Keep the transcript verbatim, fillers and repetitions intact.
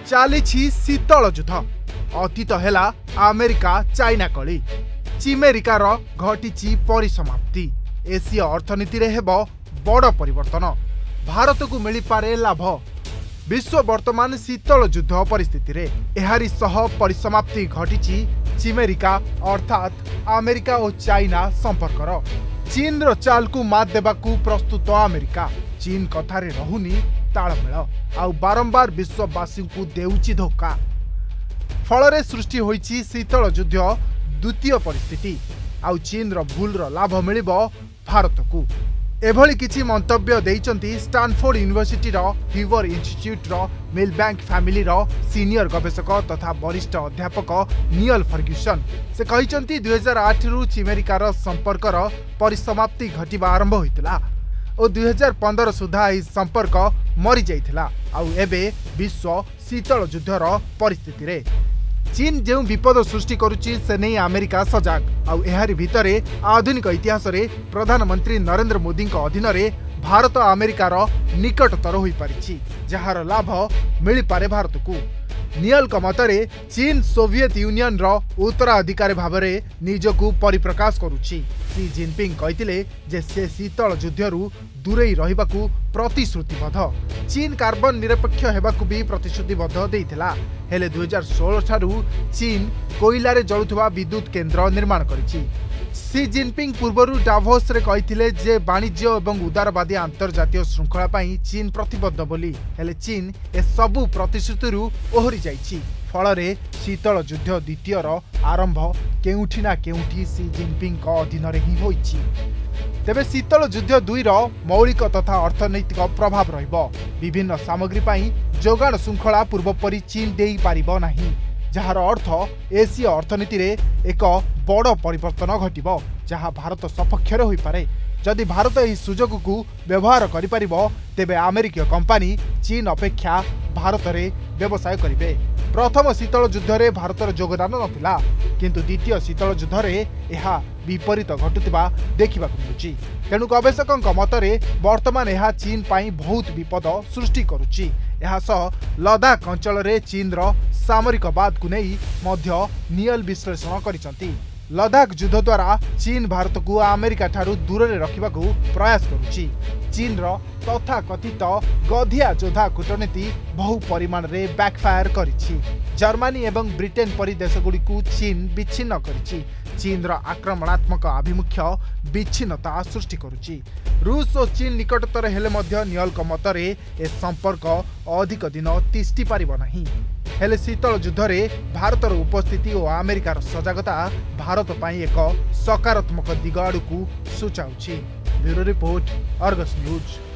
चली शीतल युद्ध अतीत है अमेरिका चाइना कली चिमेरिकार घटी परिसमाप्ति एसीय अर्थनीति रे हेब बड़ परिवर्तन भारत को मिल पारे लाभ विश्व वर्तमान शीतल युद्ध परिस्थिति रे एहारी सह परिसमाप्ति घटी चिमेरिका अर्थात अमेरिका और चाइना संपर्कर चीन रो चाल को मात देबाकू प्रस्तुत अमेरिका चीन कथारे रहुनी तालमेल आउ बारंबार विश्ववासी को देउची धोखा फल सृष्टि होईची शीतल युद्ध द्वितीय परिस्थिति आउ चीन रो भूल रो लाभ मिलिबो भारत को एभली किछि मंतव्य देइचंती स्टैनफोर्ड यूनिवर्सिटी रो ह्यूवर इंस्टीट्यूट रो मिलबैंक फैमिली रो सीनियर गवेषक तथा वरिष्ठ अध्यापक नियल फर्ग्यूसन से कहिचंती दो हज़ार आठ रु चिमेरिकार संपर्कर परिसमाप्ति घटिबा आरंभ होइतिला और दो हज़ार पंद्रह सुधा यह संपर्क मरी जाइथिला आउ एबे विश्व शीतल युद्धर परिस्थिति रे चीन जो विपद सृष्टि करुच्ची से नहीं अमेरिका सजाग आउ एहारी भितरे आधुनिक इतिहास रे प्रधानमंत्री नरेंद्र मोदी अधीन रे भारत अमेरिकार निकटतर हो पारिछि जहार लाभ मिल पारे भारत को नियल मतरे चीन सोवियत यूनियन रो उत्तराधिकारी भाव में निजकू परिप्रकाश करुछि सी जिनपिंग कहते जे से शीतल युद्धरू दूरेई रहिबाकू प्रतिश्रुतिबद्ध चीन कार्बन निरपेक्ष हेबाकू भी प्रतिश्रुतिबद्ध देइथिला हेले दो हज़ार सोलह ठारू चीन कोइलारे जळुथबा विद्युत केन्द्र निर्माण करिछि सी जिनपिंग पूर्वरु डाभोस रे कहिथिले जे वाणिज्य एवं उदारवादी अंतर्जातीय श्रृंखला पई चीन प्रतिबद्ध बोली हेले चीन ए सबु प्रतिश्रुतिरु ओहरी जाइछि फलरे शीतल युद्ध द्वितीय आरंभ केउठी ना केउठी सी जिनपिंग का अधीन रे ही होइछि तेबे शीतल युद्ध दुई रो मौलिक तथा अर्थनैतिक प्रभाव रहिबो विभिन्न सामग्री पई जोगाण श्रृंखला पूर्वपरि चीन देई पारिबो नाही जहार अर्थ एसीय अर्थनीति रे एक बड़ परिवर्तन घटिबो जहा भारत सपक्ष रे होई पारे जदि भारत यह सुजोग को व्यवहार करि परिबो तेबे अमेरिकीय कंपनी चीन अपेक्षा भारत रे व्यवसाय करिवे प्रथम शीतल युद्ध रे भारतर योगदान नथिला किंतु द्वितीय शीतल युद्ध रे एहा विपरीत घटुतिबा देखिबा मिलुची तेणु गवेषकों मतरे वर्तमान यह चीन पाई बहुत विपद सृष्टि करुची यह सह लद्दाख अंचल रे चीन रो सामरिकवाद को नहीं मध्य नियल विश्लेषण करिसंती लद्दाख युद्ध द्वारा चीन भारत को अमेरिका ठारू दूर रे रखिबा को प्रयास करुची चीन रो तथा कथित गधिया जोधा कूटनीति बहु परिमाण रे बैकफायर करिछि जर्मनी एवं ब्रिटेन परि देशगुड़ी को चीन विच्छिन्न करिछि चीन रो आक्रमणात्मक आभिमुख्य विच्छिन्नता सृष्टि करुछि रूस और चीन निकटतर हेले मध्य नियलक मतरे ए संपर्क अधिक दिन तिष्टि पारिबो नाही हेले शीतल युद्ध रे भारतर उपस्थिति और अमेरिकार सजागता भारत पाई एक सकारात्मक दिग आड़कू सूचाउछि ब्यूरो रिपोर्ट अर्गस न्यूज।